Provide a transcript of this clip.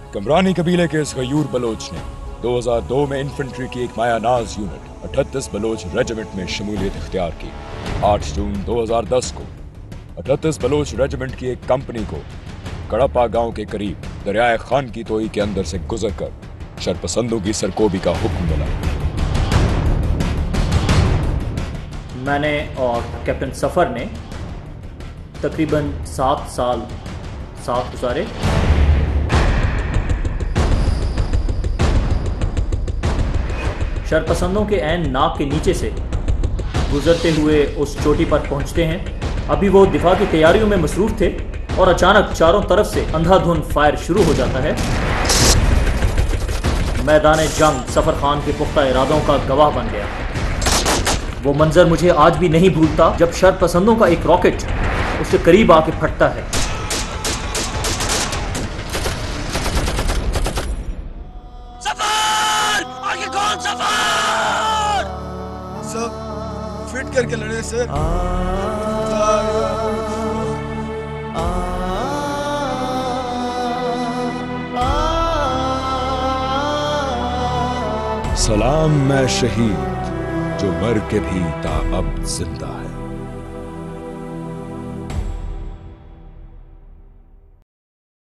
कमरानी कबीले के इस गयूर बलोच ने 2002 में इन्फेंट्री की एक मायानाज यूनिट 38 बलोच रेजिमेंट में शमूलियत इख्तियार की। 8 जून 2010 को 38 बलोच रेजिमेंट की एक कंपनी को कड़प्पा गांव के करीब दरियाए खान की तोई के अंदर से गुजरकर शरपसंदों की सरकोबी का हुक्म मिला। मैंने और कैप्टन सफ़र ने तकरीबन 7 साल साथ गुजारे। शरपसंदों के ऐन नाक के नीचे से गुजरते हुए उस चोटी पर पहुंचते हैं। अभी वो दिफा की तैयारियों में मसरूफ थे और अचानक चारों तरफ से अंधाधुंध फायर शुरू हो जाता है। मैदान जंग सफर खान के पुख्ता इरादों का गवाह बन गया। वो मंजर मुझे आज भी नहीं भूलता जब शरपसंदों का एक रॉकेट उसके करीब आके फटता है। सफर! आगे कौन सफर? सब फिट करके लड़े सर। सलाम मैं शहीद जो मर के भी ताअब जिंदा है।